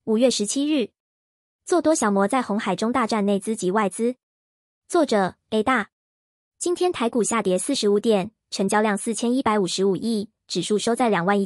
5月17日，做多小摩在红海中大战内资及外资。作者 A 大。今天台股下跌45点，成交量4155亿，指数收在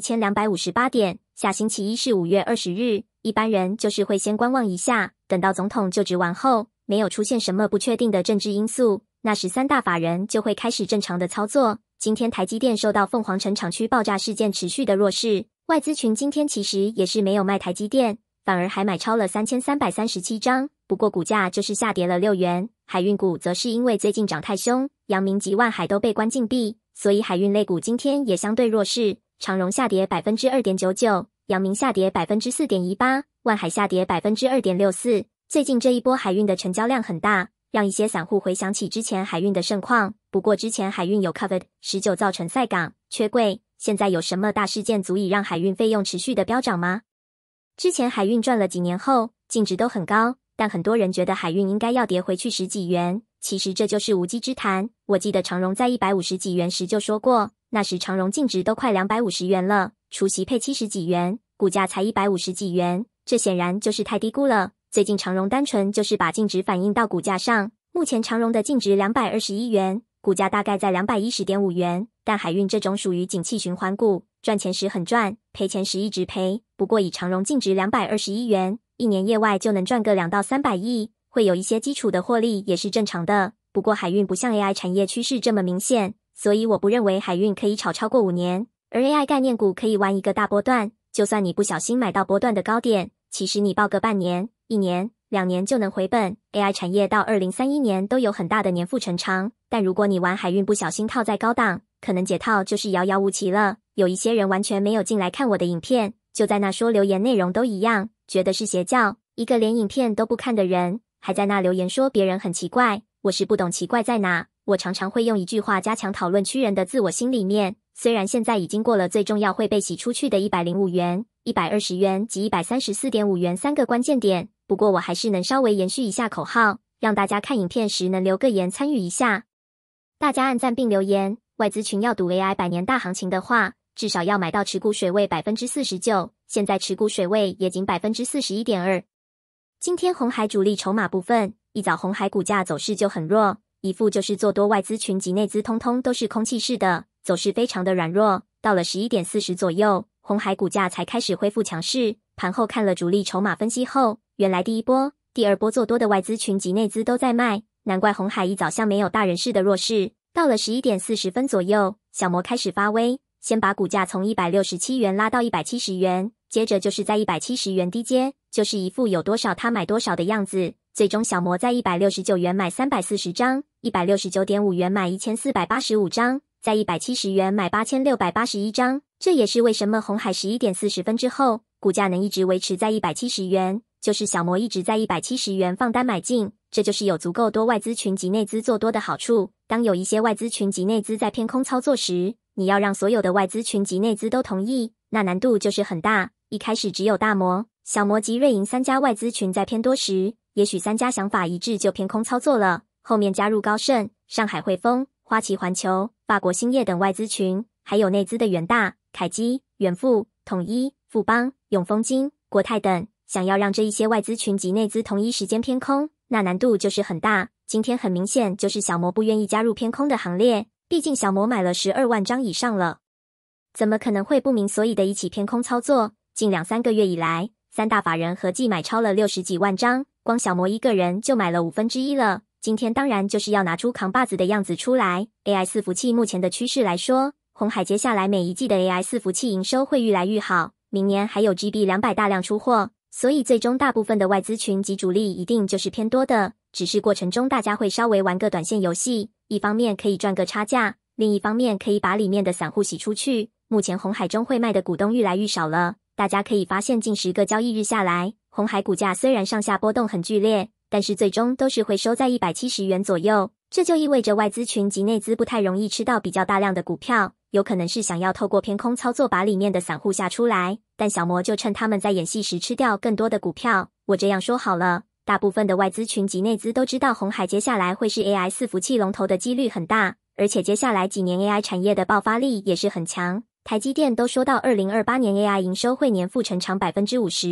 21258点。下星期一是5月20日，一般人就是会先观望一下，等到总统就职完后，没有出现什么不确定的政治因素，那时三大法人就会开始正常的操作。今天台积电受到凤凰城厂区爆炸事件持续的弱势，外资群今天其实也是没有卖台积电，反而还买超了3337张，不过股价就是下跌了6元。海运股则是因为最近涨太凶，阳明及万海都被关禁闭，所以海运类股今天也相对弱势。长荣下跌 2.99%， 阳明下跌 4.18%， 万海下跌 2.64%。最近这一波海运的成交量很大，让一些散户回想起之前海运的盛况。不过之前海运有 COVID-19 造成塞港、缺柜，现在有什么大事件足以让海运费用持续的飙涨吗？之前海运赚了几年后，净值都很高，但很多人觉得海运应该要跌回去10几元，其实这就是无稽之谈。我记得长荣在150几元时就说过，那时长荣净值都快250元了，除息配70几元，股价才150几元，这显然就是太低估了。最近长荣单纯就是把净值反映到股价上，目前长荣的净值221元，股价大概在210.5元，但海运这种属于景气循环股，赚钱时很赚，赔钱时一直赔。不过以长荣净值221元，一年业外就能赚个2到300亿，会有一些基础的获利也是正常的。不过海运不像 AI 产业趋势这么明显，所以我不认为海运可以炒超过5年，而 AI 概念股可以玩一个大波段，就算你不小心买到波段的高点，其实你抱个半年、1年、2年就能回本。AI 产业到2031年都有很大的年复成长，但如果你玩海运不小心套在高档，可能解套就是遥遥无期了。有一些人完全没有进来看我的影片，就在那说留言内容都一样，觉得是邪教。一个连影片都不看的人，还在那留言说别人很奇怪，我是不懂奇怪在哪。我常常会用一句话加强讨论区人的自我心里面，虽然现在已经过了最重要会被洗出去的105元、120元及134.5元3个关键点，不过我还是能稍微延续一下口号，让大家看影片时能留个言参与一下。大家按赞并留言，外资群要赌 AI 100年大行情的话，至少要买到持股水位 49%， 现在持股水位也仅 41.2%。今天红海主力筹码部分，一早红海股价走势就很弱，一副就是做多外资群及内资通通都是空气式的，走势非常的软弱。到了11点40左右，红海股价才开始恢复强势。盘后看了主力筹码分析后，原来第一波、第二波做多的外资群及内资都在卖，难怪红海一早像没有大人似的弱势。到了11点40分左右，小摩开始发威，先把股价从167元拉到170元，接着就是在170元低接，就是一副有多少他买多少的样子。最终小摩在169元买340张，169.5元买1485张，在170元买8681张。这也是为什么红海11点40分之后，股价能一直维持在170元，就是小摩一直在170元放单买进，这就是有足够多外资群及内资做多的好处。当有一些外资群及内资在偏空操作时，你要让所有的外资群及内资都同意，那难度就是很大。一开始只有大摩、小摩及瑞银3家外资群在偏多时，也许3家想法一致就偏空操作了，后面加入高盛、上海汇丰、花旗环球、法国兴业等外资群，还有内资的元大、凯基、远富、统一、富邦、永丰金、国泰等，想要让这一些外资群及内资同一时间偏空，那难度就是很大。今天很明显就是小摩不愿意加入偏空的行列，毕竟小摩买了12万张以上了，怎么可能会不明所以的一起偏空操作？近2-3个月以来，三大法人合计买超了60几万张，光小摩一个人就买了1/5了。今天当然就是要拿出扛把子的样子出来。AI 伺服器目前的趋势来说，红海接下来每一季的 AI 伺服器营收会越来越好，明年还有 GB200 大量出货，所以最终大部分的外资群及主力一定就是偏多的，只是过程中大家会稍微玩个短线游戏，一方面可以赚个差价，另一方面可以把里面的散户洗出去。目前红海中会卖的股东越来越少了，大家可以发现近10个交易日下来，红海股价虽然上下波动很剧烈，但是最终都是会收在170元左右，这就意味着外资群及内资不太容易吃到比较大量的股票，有可能是想要透过偏空操作把里面的散户下出来，但小摩就趁他们在演戏时吃掉更多的股票。我这样说好了，大部分的外资群及内资都知道红海接下来会是 AI 伺服器龙头的几率很大，而且接下来几年 AI 产业的爆发力也是很强。台积电都说到2028年 AI 营收会年复成长 50%，6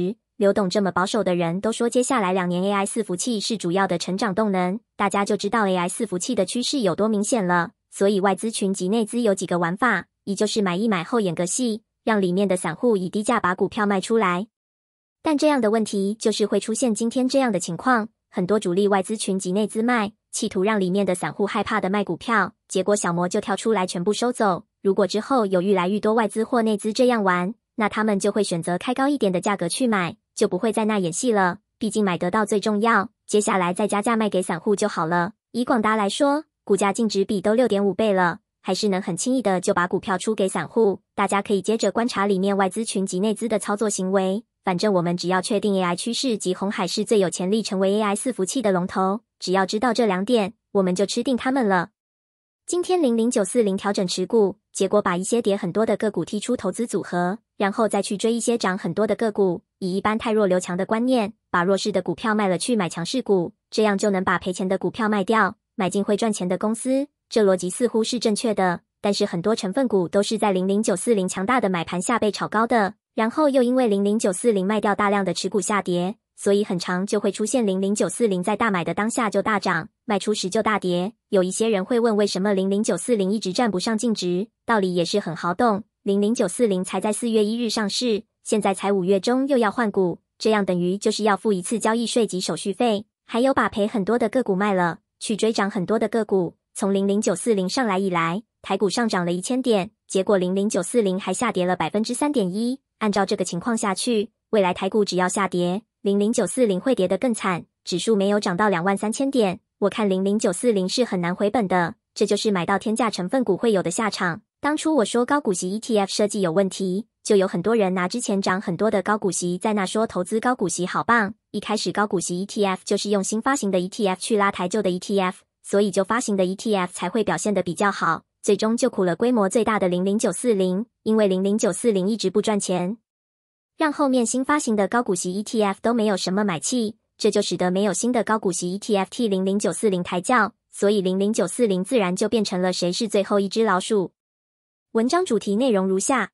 刘董这么保守的人都说，接下来2年 AI 伺服器是主要的成长动能，大家就知道 AI 伺服器的趋势有多明显了。所以外资群及内资有几个玩法，一就是买一买后演个戏，让里面的散户以低价把股票卖出来。但这样的问题就是会出现今天这样的情况，很多主力外资群及内资卖，企图让里面的散户害怕的卖股票，结果小摩就跳出来全部收走。如果之后有愈来愈多外资或内资这样玩，那他们就会选择开高一点的价格去买，就不会在那演戏了。毕竟买得到最重要，接下来再加价卖给散户就好了。以广达来说，股价净值比都 6.5 倍了，还是能很轻易的就把股票出给散户。大家可以接着观察里面外资群及内资的操作行为。反正我们只要确定 AI 趋势及鸿海是最有潜力成为 AI 伺服器的龙头，只要知道这2点，我们就吃定他们了。今天00940调整持股，结果把一些跌很多的个股踢出投资组合，然后再去追一些涨很多的个股，以一般太弱留强的观念，把弱势的股票卖了去买强势股，这样就能把赔钱的股票卖掉，买进会赚钱的公司。这逻辑似乎是正确的，但是很多成分股都是在00940强大的买盘下被炒高的，然后又因为00940卖掉大量的持股下跌，所以很常就会出现00940在大买的当下就大涨，卖出时就大跌。有一些人会问，为什么00940一直站不上净值？道理也是很好懂，00940才在4月1日上市，现在才5月中又要换股，这样等于就是要付一次交易税及手续费，还有把赔很多的个股卖了，去追涨很多的个股。从00940上来以来，台股上涨了1000点，结果00940还下跌了 3.1%。按照这个情况下去，未来台股只要下跌，00940会跌得更惨，指数没有涨到23000点，我看00940是很难回本的，这就是买到天价成分股会有的下场。当初我说高股息 ETF 设计有问题，就有很多人拿之前涨很多的高股息在那说投资高股息好棒，一开始高股息 ETF 就是用新发行的 ETF 去拉抬旧的 ETF， 所以就发行的 ETF 才会表现得比较好，最终就苦了规模最大的00940，因为00940一直不赚钱，让后面新发行的高股息 ETF 都没有什么买气，这就使得没有新的高股息 ETF 替00940抬轿，所以00940自然就变成了谁是最后一只老鼠。文章主题内容如下：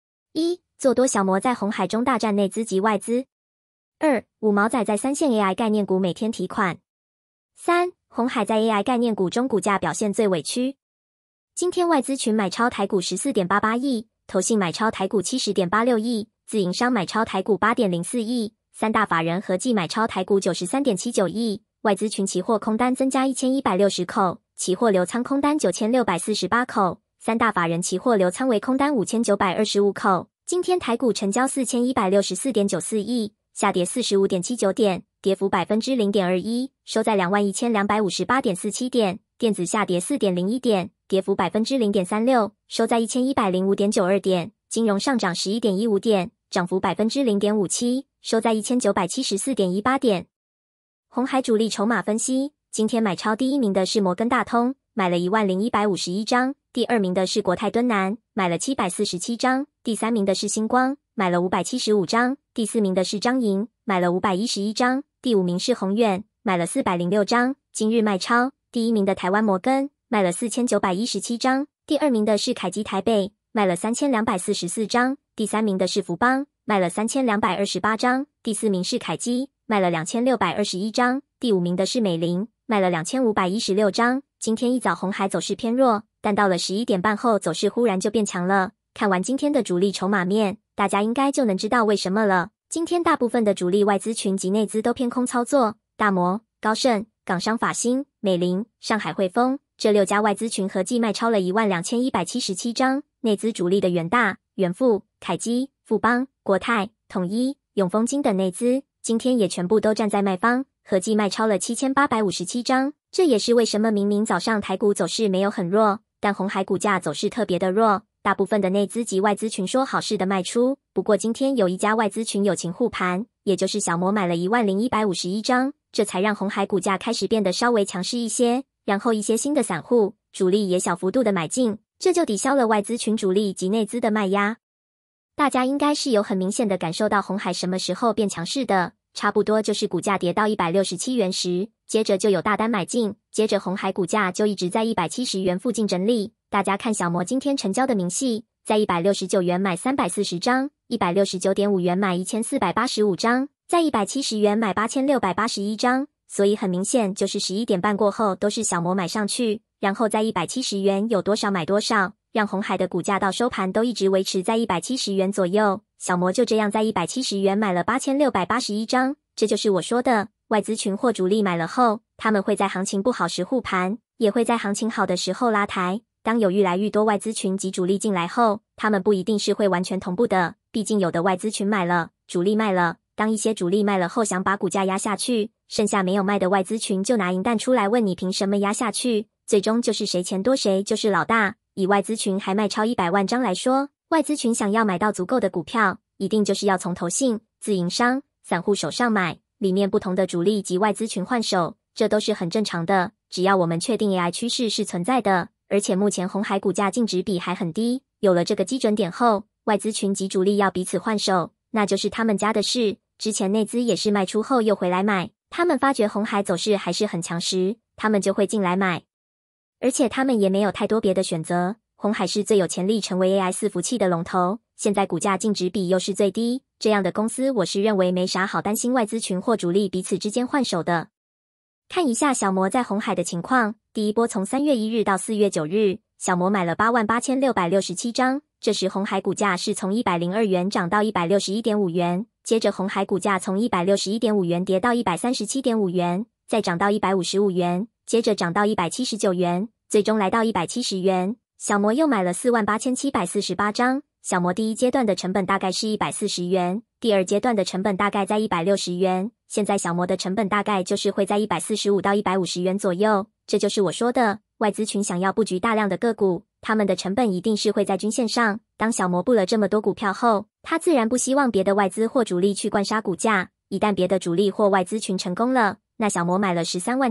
1. 做多小摩在鸿海中大战内资及外资。 2. 五毛仔在3线 AI 概念股每天提款。 3. 鸿海在 AI 概念股中股价表现最委屈。今天外资群买超台股 14.88 亿，投信买超台股 70.86 亿，自营商买超台股 8.04 亿，三大法人合计买超台股 93.79 亿，外资群期货空单增加1160口，期货流仓空单9648口，三大法人期货流仓为空单5925口。今天台股成交 4164.94 亿，下跌 45.79 点，跌幅 0.21%， 收在 21,258.47 点。电子下跌 4.01 点，跌幅 0.36%， 收在 1105.92 点。金融上涨 11.15 点，涨幅 0.57%， 收在 1974.18 点。鸿海主力筹码分析，今天买超第一名的是摩根大通，买了10151张，第二名的是国泰敦南，买了747张，第三名的是星光，买了575张，第四名的是彰银，买了511张，第五名是宏远，买了406张。今日卖超，第一名的台湾摩根卖了4917张，第二名的是凯基台北，卖了3244张，第三名的是福邦，卖了3228张，第四名是凯基，卖了2621张，第五名的是美林，卖了2516张。今天一早鸿海走势偏弱，但到了11点半后走势忽然就变强了。看完今天的主力筹码面，大家应该就能知道为什么了。今天大部分的主力外资群及内资都偏空操作，大摩、高盛、港商法兴、美林、上海汇丰这6家外资群合计卖超了12177张，内资主力的元大、元富、凯基、富邦、国泰、统一、永丰金等内资今天也全部都站在卖方，合计卖超了7857张。这也是为什么明明早上台股走势没有很弱，但鸿海股价走势特别的弱，大部分的内资及外资群说好事的卖出。不过今天有一家外资群友情护盘，也就是小摩买了10151张，这才让鸿海股价开始变得稍微强势一些，然后一些新的散户主力也小幅度的买进，这就抵消了外资群主力及内资的卖压。大家应该是有很明显的感受到鸿海什么时候变强势的，差不多就是股价跌到167元时，接着就有大单买进，接着鸿海股价就一直在170元附近整理。大家看小摩今天成交的明细，在169元买340张，169.5元买1485张， 在170元买8681张，所以很明显就是11点半过后都是小摩买上去，然后在170元有多少买多少，让鸿海的股价到收盘都一直维持在170元左右。小摩就这样在170元买了8681张，这就是我说的，外资群或主力买了后，他们会在行情不好时护盘，也会在行情好的时候拉抬。当有愈来愈多外资群及主力进来后，他们不一定是会完全同步的，毕竟有的外资群买了，主力卖了。当一些主力卖了后想把股价压下去，剩下没有卖的外资群就拿银弹出来问你凭什么压下去，最终就是谁钱多谁就是老大。以外资群还卖超100万张来说，外资群想要买到足够的股票，一定就是要从投信、自营商、散户手上买，里面不同的主力及外资群换手，这都是很正常的。只要我们确定 AI 趋势是存在的，而且目前鸿海股价净值比还很低，有了这个基准点后，外资群及主力要彼此换手，那就是他们家的事。之前内资也是卖出后又回来买，他们发觉鸿海走势还是很强时，他们就会进来买。而且他们也没有太多别的选择，鸿海是最有潜力成为 AI 伺服器的龙头，现在股价净值比又是最低，这样的公司我是认为没啥好担心外资群或主力彼此之间换手的。看一下小摩在鸿海的情况，第一波从3月1日到4月9日，小摩买了88667张，这时鸿海股价是从102元涨到161.5元，接着鸿海股价从161.5元跌到137.5元，再涨到155元，接着涨到179元，最终来到170元。小摩又买了48748张，小摩第一阶段的成本大概是140元，第二阶段的成本大概在160元，现在小摩的成本大概就是会在145到150元左右。这就是我说的，外资群想要布局大量的个股，他们的成本一定是会在均线上。当小摩布了这么多股票后，他自然不希望别的外资或主力去灌杀股价，一旦别的主力或外资群成功了，那小摩买了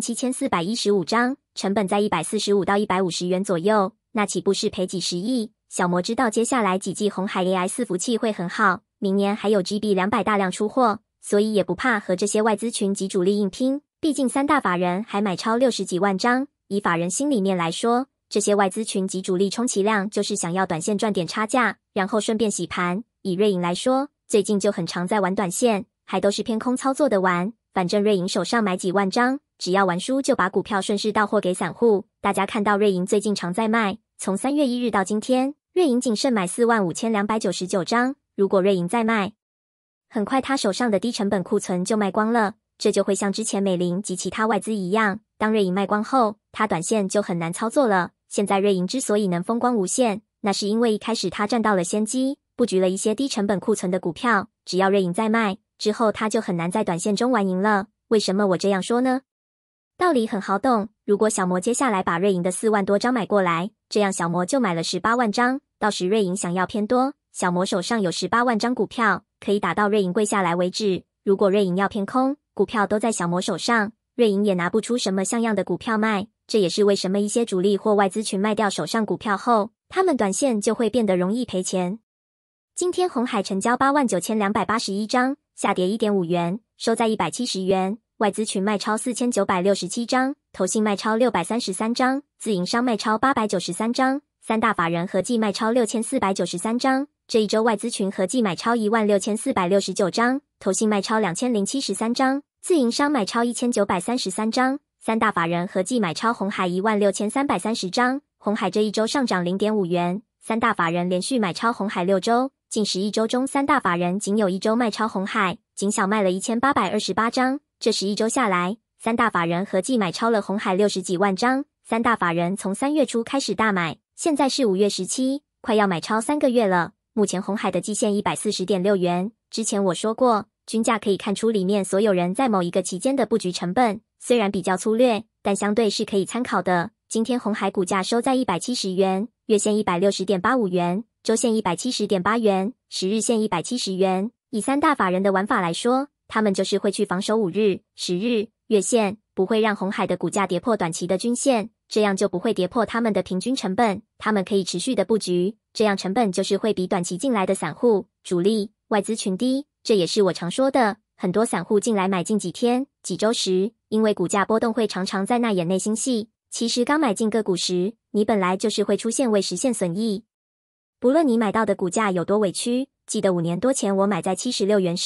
137415张，成本在145到150元左右，那岂不是赔几十亿？小摩知道接下来几季鸿海 AI 伺服器会很好，明年还有 GB200 大量出货，所以也不怕和这些外资群及主力硬拼，毕竟三大法人还买超60几万张，以法人心里面来说，这些外资群及主力充其量就是想要短线赚点差价，然后顺便洗盘。以瑞银来说，最近就很常在玩短线，还都是偏空操作的玩，反正瑞银手上买几万张，只要玩输就把股票顺势到货给散户。大家看到瑞银最近常在卖，从3月1日到今天，瑞银仅剩买45299张，如果瑞银再卖，很快他手上的低成本库存就卖光了，这就会像之前美林及其他外资一样，当瑞银卖光后，他短线就很难操作了。现在瑞银之所以能风光无限，那是因为一开始他占到了先机，布局了一些低成本库存的股票，只要瑞银再卖，之后他就很难在短线中玩赢了。为什么我这样说呢？道理很好懂，如果小摩接下来把瑞银的4万多张买过来，这样小摩就买了18万张，到时瑞银想要偏多，小摩手上有18万张股票，可以打到瑞银跪下来为止。如果瑞银要偏空，股票都在小摩手上，瑞银也拿不出什么像样的股票卖，这也是为什么一些主力或外资群卖掉手上股票后，他们短线就会变得容易赔钱。今天鸿海成交89281张，下跌 1.5 元，收在170元。外资群卖超4967张，投信卖超633张，自营商卖超893张，三大法人合计卖超6493张。这一周外资群合计买超16469张，投信卖超2073张，自营商买超1933张，三大法人合计买超鸿海16330张。鸿海这一周上涨 0.5 元，三大法人连续买超鸿海6周，近11周中三大法人仅有1周卖超鸿海，仅小卖了1828张。这11周下来，三大法人合计买超了鸿海60几万张。三大法人从3月初开始大买，现在是5月17，快要买超3个月了。目前鸿海的季线140.6元，之前我说过，均价可以看出里面所有人在某一个期间的布局成本，虽然比较粗略，但相对是可以参考的。今天鸿海股价收在170元，月线160.85元，周线170.8元，10日线170元。以三大法人的玩法来说，他们就是会去防守5日、10日、月线，不会让鸿海的股价跌破短期的均线，这样就不会跌破他们的平均成本，他们可以持续的布局，这样成本就是会比短期进来的散户、主力、外资群低。这也是我常说的，很多散户进来买进几天、几周时，因为股价波动会常常在那演内心戏，其实刚买进个股时，你本来就是会出现未实现损益。不论你买到的股价有多委屈，记得5年多前我买在76元时，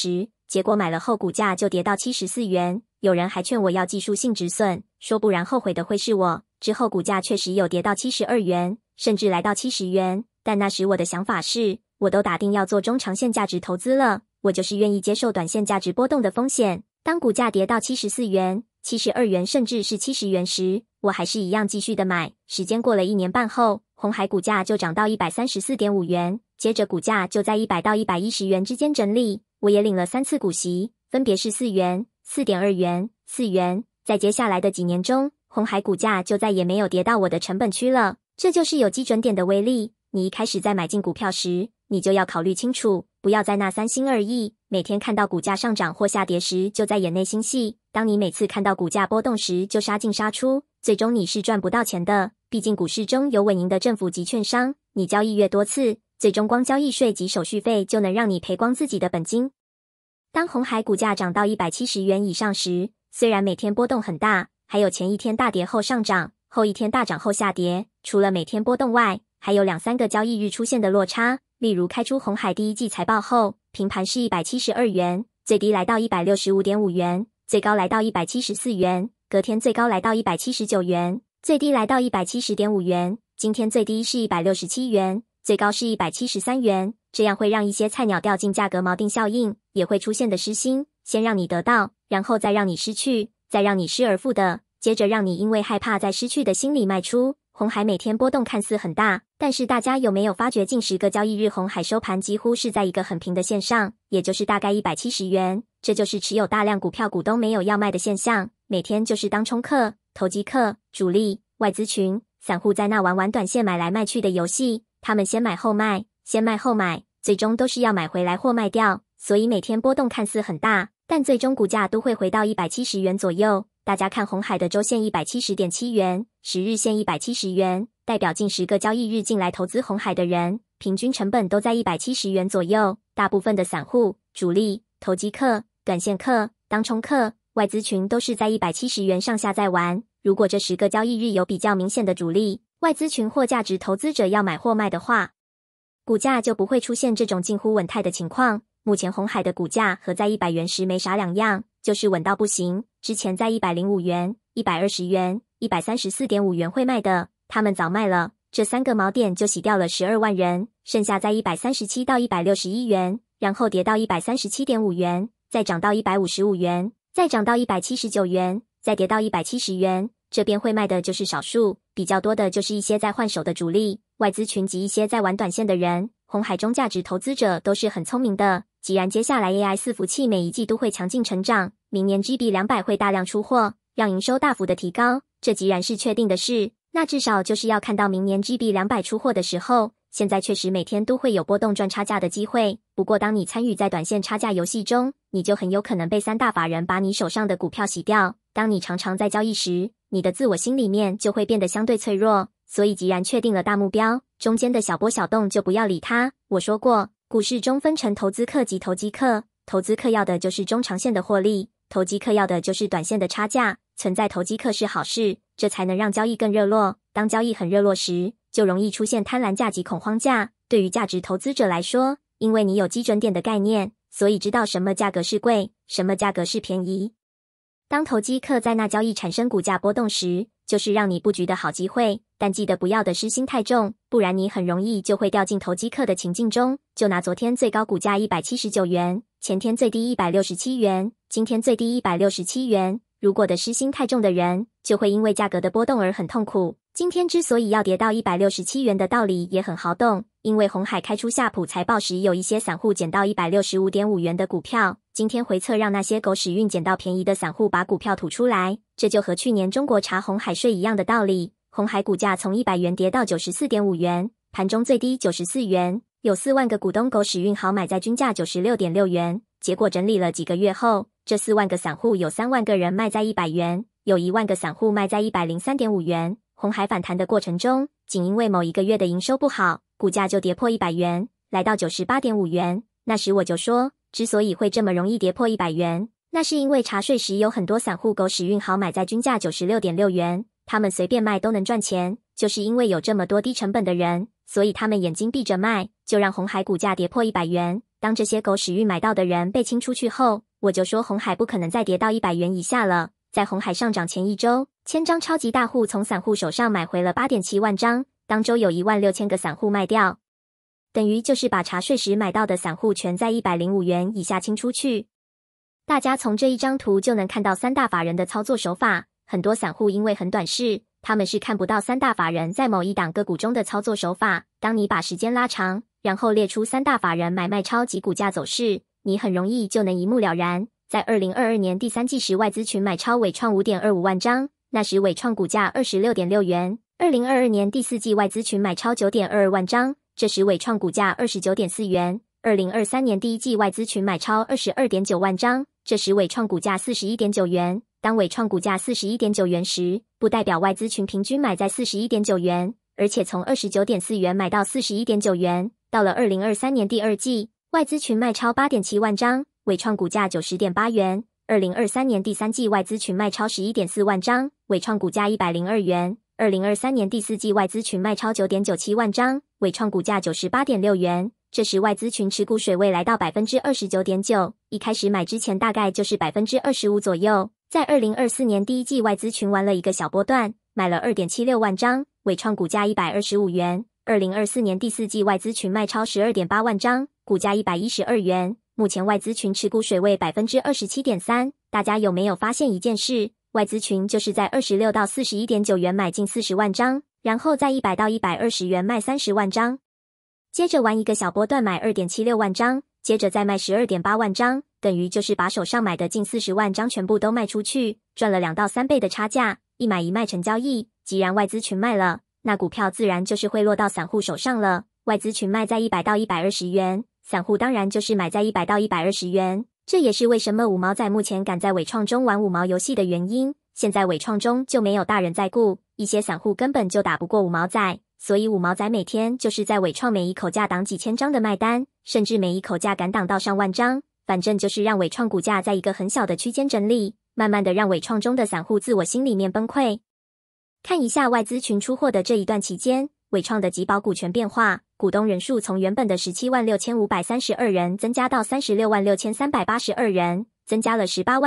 结果买了后股价就跌到74元。有人还劝我要技术性止损，说不然后悔的会是我。之后股价确实有跌到72元，甚至来到70元。但那时我的想法是，我都打定要做中长线价值投资了，我就是愿意接受短线价值波动的风险。当股价跌到74元、72元甚至是70元时，我还是一样继续的买。时间过了1年半后，鸿海股价就涨到 134.5 元，接着股价就在100到110元之间整理。我也领了3次股息，分别是4元、4.2 元、4元。在接下来的几年中，鸿海股价就再也没有跌到我的成本区了。这就是有基准点的威力。你一开始在买进股票时，你就要考虑清楚，不要在那三心二意，每天看到股价上涨或下跌时就在演内心戏。当你每次看到股价波动时就杀进杀出，最终你是赚不到钱的。毕竟股市中有稳赢的政府及券商，你交易越多次，最终光交易税及手续费就能让你赔光自己的本金。当鸿海股价涨到170元以上时，虽然每天波动很大，还有前一天大跌后上涨，后一天大涨后下跌，除了每天波动外，还有2-3个交易日出现的落差。例如开出鸿海第一季财报后，平盘是172元，最低来到 165.5 元，最高来到174元，隔天最高来到179元，最低来到170.5元，今天最低是167元，最高是173元。这样会让一些菜鸟掉进价格锚定效应，也会出现的失心，先让你得到，然后再让你失去，再让你失而复得，接着让你因为害怕再失去的心理卖出。鸿海每天波动看似很大，但是大家有没有发觉近10个交易日鸿海收盘几乎是在一个很平的线上，也就是大概170元。这就是持有大量股票股东没有要卖的现象，每天就是当冲客、投机客、主力、外资群、散户在那玩短线买来卖去的游戏，他们先买后卖，先卖后买，最终都是要买回来或卖掉，所以每天波动看似很大，但最终股价都会回到170元左右。大家看鸿海的周线 170.7 元，10日线170元，代表近10个交易日进来投资鸿海的人，平均成本都在170元左右。大部分的散户、主力、投机客、短线客、当冲客、外资群都是在170元上下在玩。如果这10个交易日有比较明显的主力、外资群或价值投资者要买或卖的话，股价就不会出现这种近乎稳态的情况。目前鸿海的股价和在100元时没啥两样，就是稳到不行。之前在105元、120元、134.5 元会卖的，他们早卖了，这3个锚点就洗掉了12万人，剩下在137到161元，然后跌到137.5 元，再涨到155元，再涨到179元，再跌到170元。这边会卖的就是少数，比较多的就是一些在换手的主力、外资群及一些在玩短线的人。鸿海中价值投资者都是很聪明的，既然接下来 AI 伺服器每一季都会强劲成长，明年 GB200 会大量出货，让营收大幅的提高，这既然是确定的事，那至少就是要看到明年 GB200 出货的时候。现在确实每天都会有波动赚差价的机会，不过当你参与在短线差价游戏中，你就很有可能被3大法人把你手上的股票洗掉。当你常常在交易时，你的自我心里面就会变得相对脆弱，所以既然确定了大目标，中间的小波小动就不要理它。我说过，股市中分成投资客及投机客，投资客要的就是中长线的获利，投机客要的就是短线的差价。存在投机客是好事，这才能让交易更热络。当交易很热络时，就容易出现贪婪价及恐慌价。对于价值投资者来说，因为你有基准点的概念，所以知道什么价格是贵，什么价格是便宜。当投机客在那交易产生股价波动时，就是让你布局的好机会，但记得不要的失心太重，不然你很容易就会掉进投机客的情境中。就拿昨天最高股价179元，前天最低167元，今天最低167元。如果的失心太重的人，就会因为价格的波动而很痛苦。今天之所以要跌到167元的道理也很好懂，因为鸿海开出夏普财报时，有一些散户捡到165.5元的股票，今天回测让那些狗屎运捡到便宜的散户把股票吐出来，这就和去年中国查鸿海税一样的道理。鸿海股价从100元跌到94.5元，盘中最低94元，有4万个股东狗屎运好买在均价96.6元，结果整理了几个月后，这4万个散户有3万个人卖在100元，有1万个散户卖在103.5元。鸿海反弹的过程中，仅因为某一个月的营收不好，股价就跌破100元，来到98.5元。那时我就说，之所以会这么容易跌破100元，那是因为查税时有很多散户狗屎运好买在均价96.6元，他们随便卖都能赚钱，就是因为有这么多低成本的人，所以他们眼睛闭着卖，就让鸿海股价跌破100元。 当这些狗屎运买到的人被清出去后，我就说鸿海不可能再跌到100元以下了。在鸿海上涨前一周，千张超级大户从散户手上买回了 8.7 万张，当周有16000个散户卖掉，等于就是把茶税时买到的散户全在105元以下清出去。大家从这一张图就能看到三大法人的操作手法，很多散户因为很短视，他们是看不到三大法人在某一档个股中的操作手法。当你把时间拉长，然后列出三大法人买卖超及股价走势，你很容易就能一目了然。在2022年第三季时，外资群买超伟创 5.25 万张，那时伟创股价 26.6 元。2022年第四季外资群买超 9.22 万张，这时伟创股价 29.4 元。2023年第一季外资群买超 22.9 万张，这时伟创股价 41.9 元。当伟创股价 41.9 元时，不代表外资群平均买在 41.9 元，而且从 29.4 元买到 41.9 元。到了2023年第二季，外资群卖超 8.7 万张，伟创股价 90.8 元。2023年第三季外资群卖超 11.4 万张，伟创股价102元。2023年第四季外资群卖超 9.97 万张，伟创股价 98.6 元。这时外资群持股水位来到 29.9%， 一开始买之前大概就是 25% 左右。在2024年第一季外资群玩了一个小波段，买了 2.76 万张，伟创股价125元。2024年第四季外资群卖超 12.8 万张，股价112元。目前外资群持股水位 27.3%。大家有没有发现一件事？外资群就是在26到41.9元买进40万张，然后在100到120元卖30万张，接着玩一个小波段买 2.76 万张，接着再卖 12.8 万张，等于就是把手上买的近40万张全部都卖出去，赚了2到3倍的差价，一买一卖成交易。既然外资群卖了，那股票自然就是会落到散户手上了。外资群卖在100到120元，散户当然就是买在100到120元。这也是为什么五毛仔目前敢在伟创中玩五毛游戏的原因。现在伟创中就没有大人在顾，一些散户根本就打不过五毛仔，所以五毛仔每天就是在伟创每一口价挡几千张的卖单，甚至每一口价敢挡到上万张，反正就是让伟创股价在一个很小的区间整理，慢慢的让伟创中的散户自我心里面崩溃。看一下外资群出货的这一段期间，伟创的集保股权变化，股东人数从原本的 176,532 人增加到 366,382 人，增加了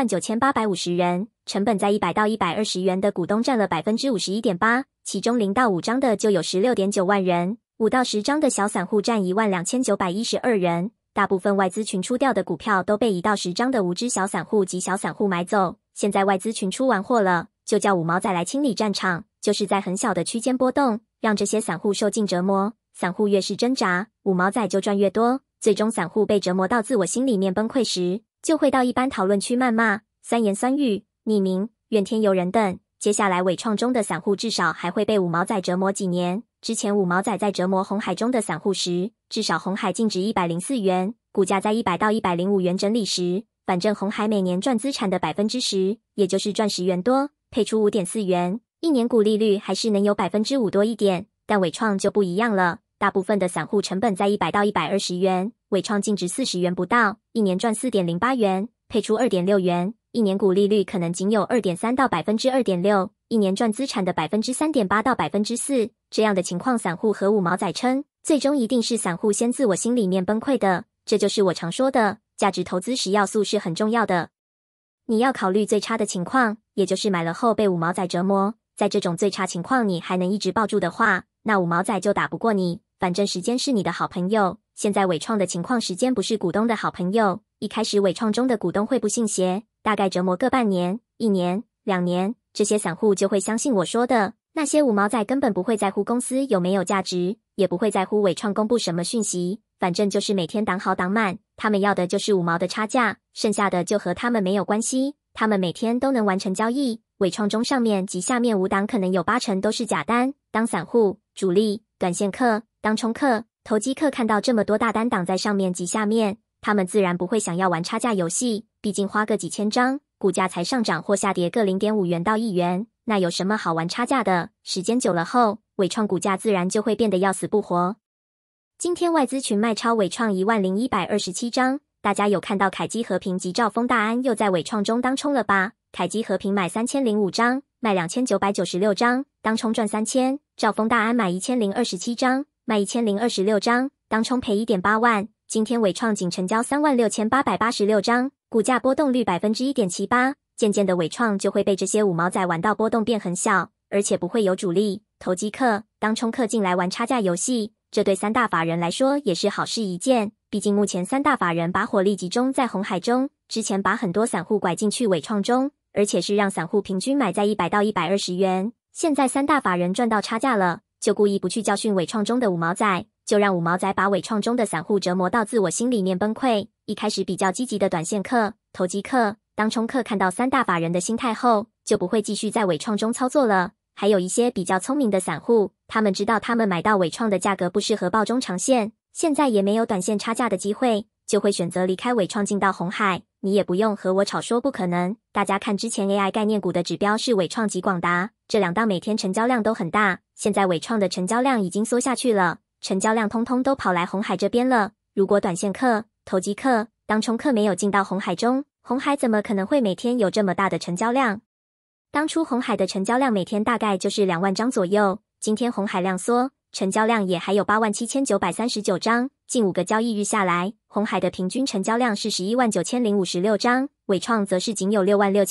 189,850 人，成本在100到120元的股东占了 51.8%， 其中0到5张的就有 16.9 万人，5到10张的小散户占 12,912 人。大部分外资群出掉的股票都被1到10张的无知小散户及小散户买走，现在外资群出完货了，就叫五毛仔来清理战场，就是在很小的区间波动，让这些散户受尽折磨。散户越是挣扎，五毛仔就赚越多，最终散户被折磨到自我心里面崩溃时，就会到一般讨论区谩骂、酸言酸语、匿名、怨天尤人等。接下来伟创中的散户至少还会被五毛仔折磨几年。之前五毛仔在折磨鸿海中的散户时，至少鸿海净值104元，股价在100到105元整理时，反正鸿海每年赚资产的 10%， 也就是赚10元多，配出 5.4 元，一年股利率还是能有 5% 多一点。但伟创就不一样了，大部分的散户成本在100到120元，伟创净值40元不到，一年赚 4.08 元，配出 2.6 元，一年股利率可能仅有 2.3 到 2.6%， 一年赚资产的 3.8% 到 4%， 这样的情况散户和五毛仔撑，最终一定是散户先自我心里面崩溃的。这就是我常说的，价值投资10要素是很重要的。你要考虑最差的情况，也就是买了后被五毛仔折磨，在这种最差情况你还能一直抱住的话，那五毛仔就打不过你，反正时间是你的好朋友。现在伟创的情况，时间不是股东的好朋友。一开始伟创中的股东会不信邪，大概折磨个半年、1年、2年，这些散户就会相信我说的。那些五毛仔根本不会在乎公司有没有价值，也不会在乎伟创公布什么讯息，反正就是每天挡好挡满，他们要的就是五毛的差价，剩下的就和他们没有关系，他们每天都能完成交易。伟创中上面及下面5档可能有80%都是假单。当散户、主力、短线客、当冲客、投机客看到这么多大单挡在上面及下面，他们自然不会想要玩差价游戏，毕竟花个几千张，股价才上涨或下跌个 0.5 元到1元，那有什么好玩差价的？时间久了后，伟创股价自然就会变得要死不活。今天外资群卖超伟创10127张，大家有看到凯基和平及兆丰大安又在伟创中当冲了吧？凯基和平买3005张，卖2996张，当冲赚3000；兆丰大安买1027张，卖1026张，当冲赔1.8万。 今天伟创仅成交36886张，股价波动率1.78%。渐渐的，伟创就会被这些五毛仔玩到波动变很小，而且不会有主力、投机客、当冲客进来玩差价游戏。这对三大法人来说也是好事一件。毕竟目前三大法人把火力集中在鸿海中，之前把很多散户拐进去伟创中，而且是让散户平均买在100到120元。现在三大法人赚到差价了，就故意不去教训伟创中的五毛仔，就让五毛仔把伟创中的散户折磨到自我心里面崩溃。一开始比较积极的短线客、投机客、当冲客看到三大法人的心态后，就不会继续在伟创中操作了。还有一些比较聪明的散户，他们知道他们买到伟创的价格不适合抱中长线，现在也没有短线差价的机会，就会选择离开伟创进到鸿海。你也不用和我吵说不可能，大家看之前 AI 概念股的指标是伟创及广达，这两档每天成交量都很大，现在伟创的成交量已经缩下去了，成交量通通都跑来鸿海这边了。如果短线客、投机客、当冲客没有进到鸿海中，鸿海怎么可能会每天有这么大的成交量？当初鸿海的成交量每天大概就是2万张左右，今天鸿海量缩，成交量也还有87939张，近5个交易日下来，鸿海的平均成交量是119056张，伟创则是仅有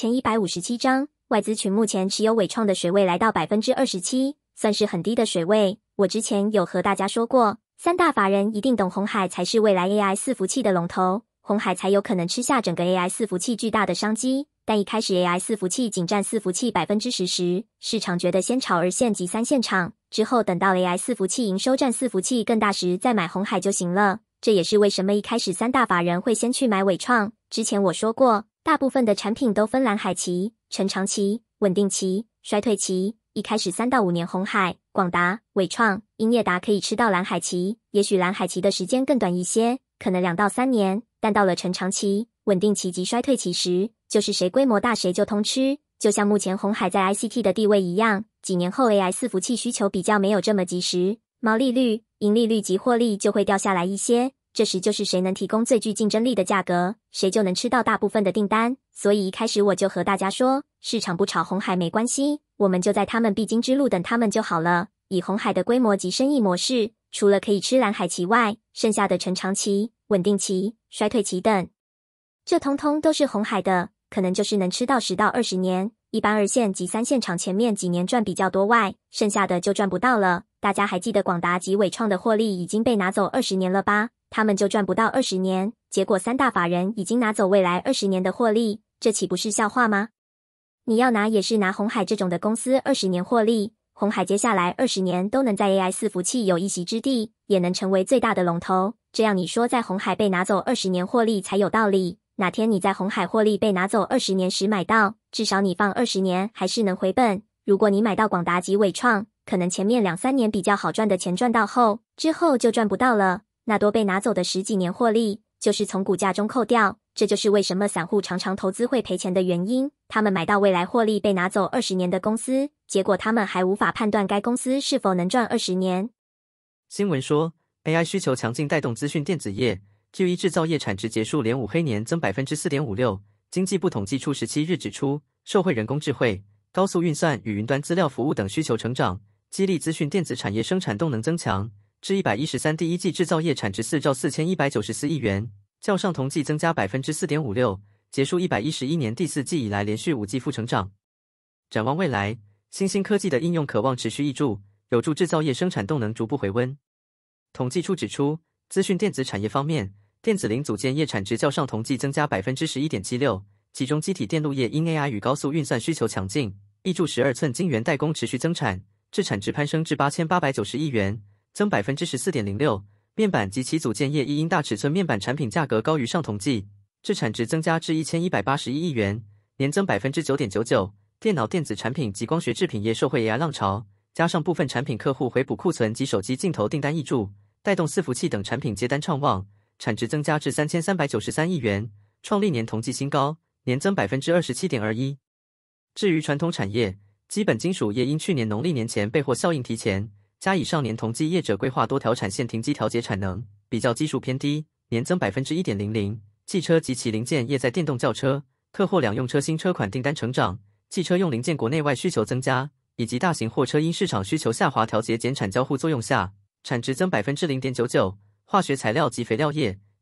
66157张。外资群目前持有伟创的水位来到27%，算是很低的水位。我之前有和大家说过，三大法人一定懂鸿海才是未来 AI 伺服器的龙头，鸿海才有可能吃下整个 AI 伺服器巨大的商机。但一开始 AI 伺服器仅占伺服器10%时，市场觉得先炒2线及3线厂，之后等到 AI 伺服器营收占伺服器更大时再买鸿海就行了。这也是为什么一开始三大法人会先去买伟创。之前我说过，大部分的产品都分蓝海期、成长期、稳定期、衰退期。一开始3到5年，鸿海、广达、伟创、英业达可以吃到蓝海期，也许蓝海期的时间更短一些，可能2到3年。但到了成长期、稳定期及衰退期时，就是谁规模大谁就通吃。就像目前鸿海在 ICT 的地位一样，几年后 AI 伺服器需求比较没有这么及时，毛利率、盈利率及获利就会掉下来一些。这时就是谁能提供最具竞争力的价格，谁就能吃到大部分的订单。所以一开始我就和大家说，市场不炒鸿海没关系，我们就在他们必经之路等他们就好了。以鸿海的规模及生意模式，除了可以吃蓝海期外，剩下的成长期、稳定期、衰退期等，这通通都是鸿海的，可能就是能吃到10到20年。一般2线及3线厂前面几年赚比较多外，剩下的就赚不到了。大家还记得广达及伟创的获利已经被拿走20年了吧？他们就赚不到20年，结果三大法人已经拿走未来20年的获利，这岂不是笑话吗？你要拿也是拿鸿海这种的公司20年获利，鸿海接下来20年都能在 AI 伺服器有一席之地，也能成为最大的龙头。这样你说在鸿海被拿走20年获利才有道理。哪天你在鸿海获利被拿走20年时买到，至少你放20年还是能回本。如果你买到广达及伟创，可能前面2、3年比较好赚的钱赚到后，之后就赚不到了。那多被拿走的10几年获利，就是从股价中扣掉。这就是为什么散户常常投资会赔钱的原因。他们买到未来获利被拿走20年的公司，结果他们还无法判断该公司是否能赚20年。 新闻说 ，AI 需求强劲带动资讯电子业。Q1 制造业产值结束连5黑年增 4.56%。经济部统计处17日指出，受惠人工智慧、高速运算与云端资料服务等需求成长，激励资讯电子产业生产动能增强，至113第一季制造业产值4兆4194亿元，较上同季增加 4.56%， 结束111年第4季以来连续5季负成长。展望未来，新兴科技的应用可望持续挹注，有助制造业生产动能逐步回温。统计处指出，资讯电子产业方面，电子零组件业产值较上同季增加 11.76%， 其中机体电路业因 AI 与高速运算需求强劲，挹注12寸晶圆代工持续增产，至产值攀升至8890亿元，增 14.06%。面板及其组件业亦因大尺寸面板产品价格高于上同季，至产值增加至1181亿元，年增 9.99%。电脑电子产品及光学制品业受惠 AI 浪潮，加上部分产品客户回补库存及手机镜头订单挹注，带动伺服器等产品接单畅旺，产值增加至3393亿元，创历年同季新高，年增 27.21%。至于传统产业，基本金属业因去年农历年前备货效应提前，加以上年同季业者规划多条产线停机调节产能，比较基数偏低，年增 1.00%。汽车及其零件业在电动轿车、特货两用车新车款订单成长，汽车用零件国内外需求增加，以及大型货车因市场需求下滑调节减产交互作用下，产值增 0.99%。化学材料及肥料业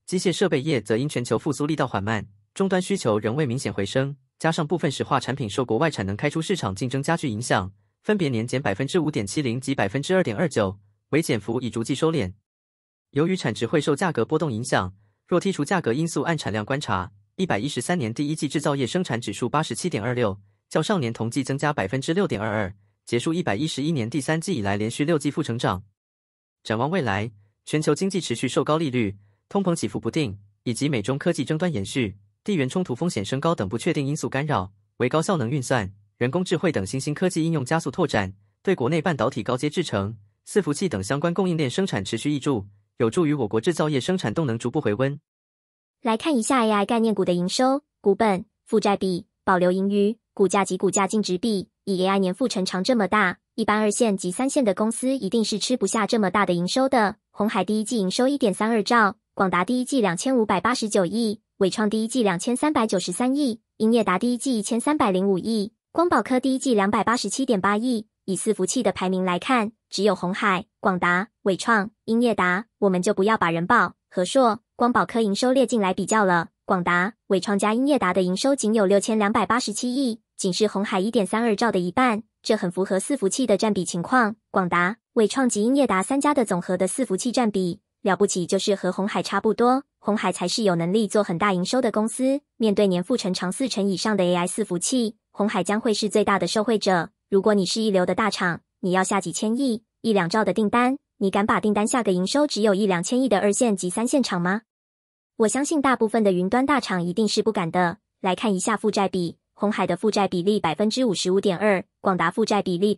机械设备业则因全球复苏力道缓慢，终端需求仍未明显回升，加上部分石化产品受国外产能开出市场竞争加剧影响，分别年减 5.70% 及 2.29%， 微减幅已逐季收敛。由于产值会受价格波动影响，若剔除价格因素按产量观察，113年第一季制造业生产指数 87.26， 较上年同季增加 6.22%， 结束111年第三季以来连续6季负成长。展望未来，全球经济持续受高利率、通膨起伏不定，以及美中科技争端延续、地缘冲突风险升高等不确定因素干扰，为高效能运算、人工智慧等新兴科技应用加速拓展，对国内半导体高阶制程、伺服器等相关供应链生产持续挹注，有助于我国制造业生产动能逐步回温。 来看一下 AI 概念股的营收、股本、负债比、保留盈余、股价及股价净值比。以 AI 年复成长这么大，一般二线及三线的公司一定是吃不下这么大的营收的。鸿海第一季营收 1.32 兆，广达第一季2589亿，伟创第一季2393亿，英业达第一季1305亿，光宝科第一季287.8亿。以伺服器的排名来看，只有鸿海、广达、伟创、英业达，我们就不要把人保、和硕、光宝科营收列进来比较了。广达、伟创加英业达的营收仅有6287亿，仅是鸿海 1.32 兆的一半，这很符合伺服器的占比情况。广达、伟创及英业达三家的总和的伺服器占比，了不起就是和鸿海差不多，鸿海才是有能力做很大营收的公司。面对年复成长40%以上的 AI 伺服器，鸿海将会是最大的受惠者。如果你是一流的大厂，你要下几千亿、1-2兆的订单，你敢把订单下个营收只有1-2千亿的二线及三线厂吗？我相信大部分的云端大厂一定是不敢的。来看一下负债比，鸿海的负债比例 55.2%， 广达负债比例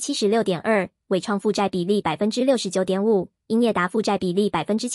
76.2%， 伟创负债比例 69.5%， 英业达负债比例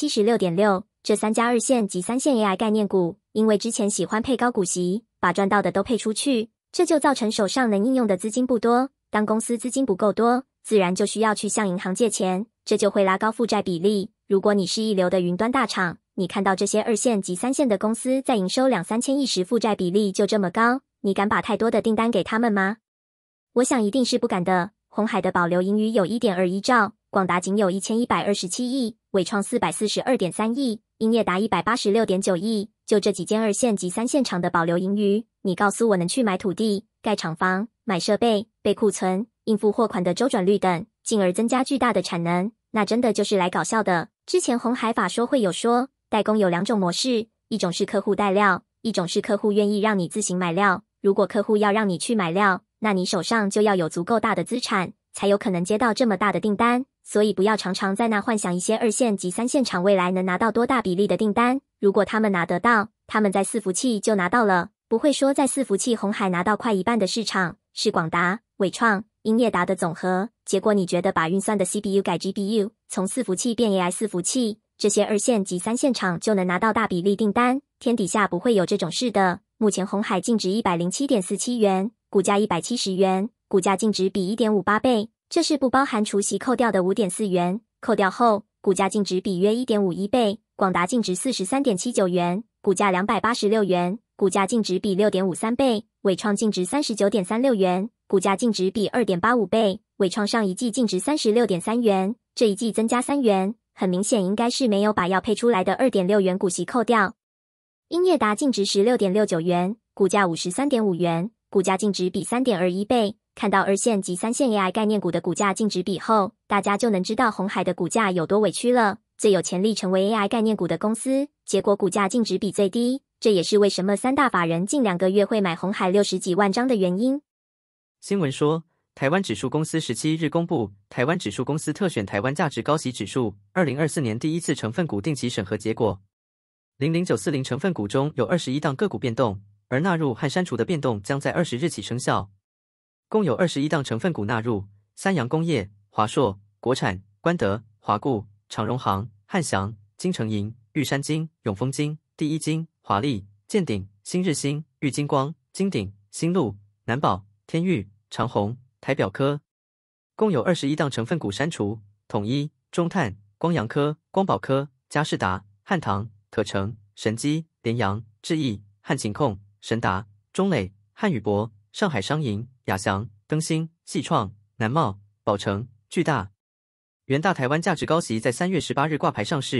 76.6%。这三家二线及三线 AI 概念股，因为之前喜欢配高股息，把赚到的都配出去，这就造成手上能应用的资金不多。当公司资金不够多，自然就需要去向银行借钱，这就会拉高负债比例。如果你是一流的云端大厂，你看到这些二线及三线的公司在营收2-3千亿时负债比例就这么高，你敢把太多的订单给他们吗？我想一定是不敢的。鸿海的保留盈余有 1.21 兆，广达仅有1127亿，伟创442.3亿，英业达186.9亿。就这几间二线及三线厂的保留盈余，你告诉我能去买土地、盖厂房、买设备、备库存、应付货款的周转率等，进而增加巨大的产能，那真的就是来搞笑的。之前鸿海法说会有说，代工有2种模式，一种是客户带料，一种是客户愿意让你自行买料。如果客户要让你去买料，那你手上就要有足够大的资产，才有可能接到这么大的订单。所以不要常常在那幻想一些二线及三线厂未来能拿到多大比例的订单，如果他们拿得到，他们在伺服器就拿到了，不会说在伺服器鸿海拿到快一半的市场，是广达、伟创、英业达的总和。结果你觉得把运算的 CPU 改 GPU， 从伺服器变 AI 伺服器，这些二线及三线厂就能拿到大比例订单？天底下不会有这种事的。目前鸿海净值 107.47 元，股价170元，股价净值比 1.58 倍，这是不包含除息扣掉的 5.4 元，扣掉后股价净值比约 1.51 倍。广达净值 43.79 元，股价286元，股价净值比 6.53 倍。伟创净值 39.36 元，股价净值比 2.85 倍。伟创上一季净值 36.3 元，这一季增加3元，很明显应该是没有把要配出来的 2.6 元股息扣掉。英业达净值 16.69 元，股价 53.5 元，股价净值比 3.21 倍。看到二线及三线 AI 概念股的股价净值比后，大家就能知道鸿海的股价有多委屈了。最有潜力成为 AI 概念股的公司，结果股价净值比最低，这也是为什么三大法人近2个月会买鸿海60几万张的原因。 新闻说，台湾指数公司17日公布台湾指数公司特选台湾价值高息指数2024年第一次成分股定期审核结果。00940成分股中有21档个股变动，而纳入和删除的变动将在20日起生效。共有21档成分股纳入，三洋工业、华硕、国产、关德、华固、长荣航、汉翔、金城银、玉山金、永丰金、第一金、华丽、建鼎、新日新、玉金光、金鼎、新路、南宝、天域、长虹、台表科。共有21档成分股删除，统一、中碳、光阳科、光宝科、嘉士达、汉唐、可成、神基、联阳、智毅、汉勤控、神达、中磊、汉语博、上海商银、亚翔、登新、细创、南茂、宝成、巨大。元大台湾价值高息在3月18日挂牌上市，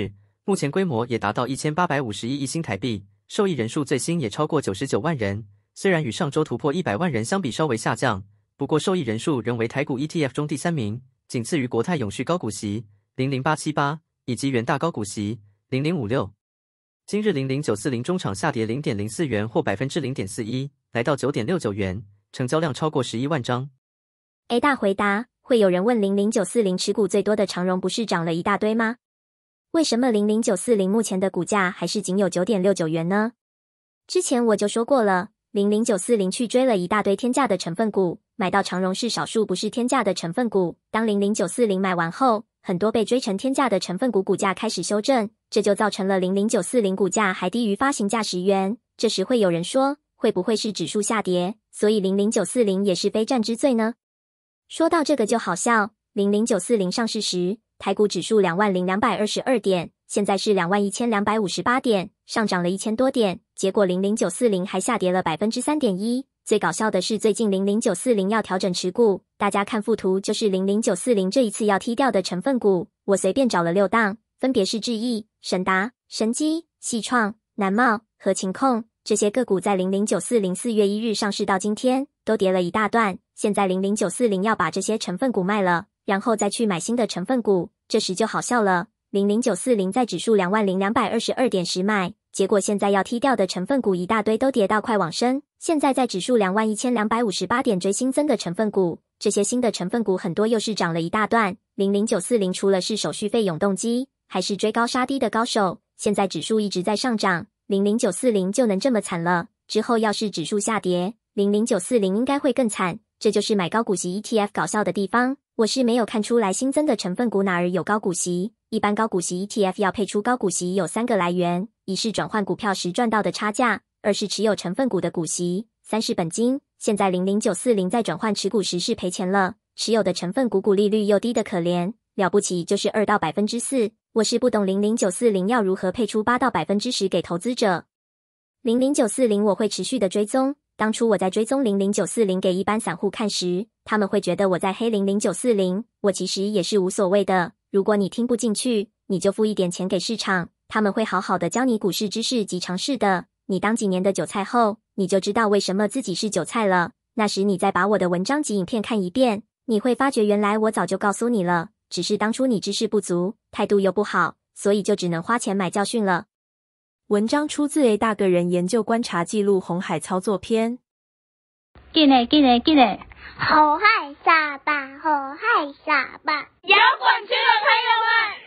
目前规模也达到1851亿新台币，受益人数最新也超过99万人。虽然与上周突破100万人相比稍微下降，不过受益人数仍为台股 ETF 中第3名，仅次于国泰永续高股息00878以及元大高股息0056。今日00940中场下跌 0.04 元或 0.41%， 来到 9.69 元，成交量超过11万张。 A 大回答，会有人问00940持股最多的长荣不是涨了一大堆吗？为什么00940目前的股价还是仅有 9.69 元呢？之前我就说过了，00940去追了一大堆天价的成分股，买到长荣是少数不是天价的成分股。当00940买完后，很多被追成天价的成分股股价开始修正，这就造成了00940股价还低于发行价10元。这时会有人说，会不会是指数下跌，所以00940也是非战之罪呢？说到这个就好笑，00940上市时，台股指数20222点，现在是21258点，上涨了1000多点，结果00940还下跌了 3.1%。最搞笑的是，最近00940要调整持股，大家看附图就是00940这一次要踢掉的成分股，我随便找了6档，分别是智毅、神达、神基、细创、南茂和勤控。这些个股在00940 4月1日上市到今天，都跌了一大段。现在00940要把这些成分股卖了，然后再去买新的成分股，这时就好笑了。00940在指数20222点时买，结果现在要踢掉的成分股一大堆都跌到快往生。现在在指数21258点追新增的成分股，这些新的成分股很多又是涨了一大段。00940除了是手续费永动机，还是追高杀低的高手。现在指数一直在上涨，00940就能这么惨了。之后要是指数下跌，00940应该会更惨。这就是买高股息 ETF 搞笑的地方。我是没有看出来新增的成分股哪儿有高股息。一般高股息 ETF 要配出高股息有3个来源，一是转换股票时赚到的差价，二是持有成分股的股息，三是本金。现在00940在转换持股时是赔钱了，持有的成分股股利率又低得可怜，了不起就是2到 4%。我是不懂00940要如何配出8到 10% 给投资者。00940我会持续的追踪。当初我在追踪00940给一般散户看时，他们会觉得我在黑00940，我其实也是无所谓的。如果你听不进去，你就付一点钱给市场，他们会好好的教你股市知识及常识的。你当几年的韭菜后，你就知道为什么自己是韭菜了。那时你再把我的文章及影片看一遍，你会发觉原来我早就告诉你了，只是当初你知识不足，态度又不好，所以就只能花钱买教训了。 文章出自 A 大个人研究观察记录红海操作篇。 紧嘞，好害傻吧，好害傻吧！摇滚区的朋友们，